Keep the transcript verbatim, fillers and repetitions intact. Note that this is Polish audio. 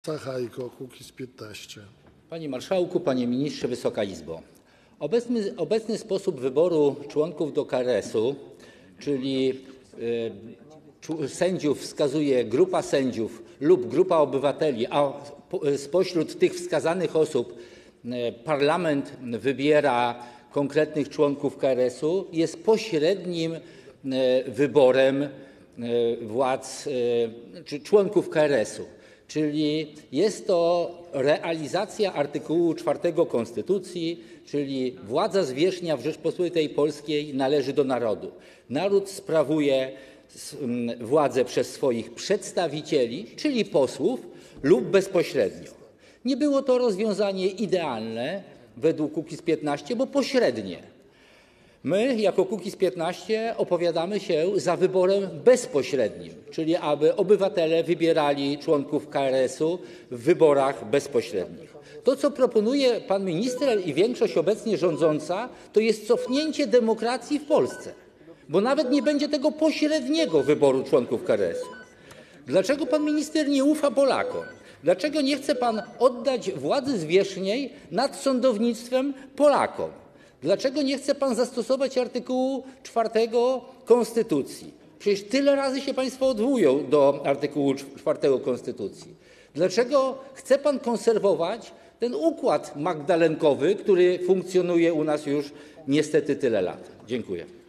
Sachajko, Kukiz piętnaście. Panie Marszałku, Panie Ministrze, Wysoka Izbo. Obecny, obecny sposób wyboru członków do K R S-u, czyli y, sędziów wskazuje grupa sędziów lub grupa obywateli, a po, spośród tych wskazanych osób y, parlament wybiera konkretnych członków K R S-u, jest pośrednim y, wyborem y, władz y, czy członków K R S-u. Czyli jest to realizacja artykułu czwartego Konstytucji, czyli władza zwierzchnia w Rzeczypospolitej Polskiej należy do narodu. Naród sprawuje władzę przez swoich przedstawicieli, czyli posłów, lub bezpośrednio. Nie było to rozwiązanie idealne według Kukiz piętnaście, bo pośrednie. My jako Kukiz piętnaście opowiadamy się za wyborem bezpośrednim, czyli aby obywatele wybierali członków K R S-u w wyborach bezpośrednich. To, co proponuje pan minister i większość obecnie rządząca, to jest cofnięcie demokracji w Polsce, bo nawet nie będzie tego pośredniego wyboru członków K R S-u. Dlaczego pan minister nie ufa Polakom? Dlaczego nie chce pan oddać władzy zwierzchniej nad sądownictwem Polakom? Dlaczego nie chce pan zastosować artykułu czwartego Konstytucji? Przecież tyle razy się państwo odwołują do artykułu czwartego Konstytucji. Dlaczego chce pan konserwować ten układ magdalenkowy, który funkcjonuje u nas już niestety tyle lat? Dziękuję.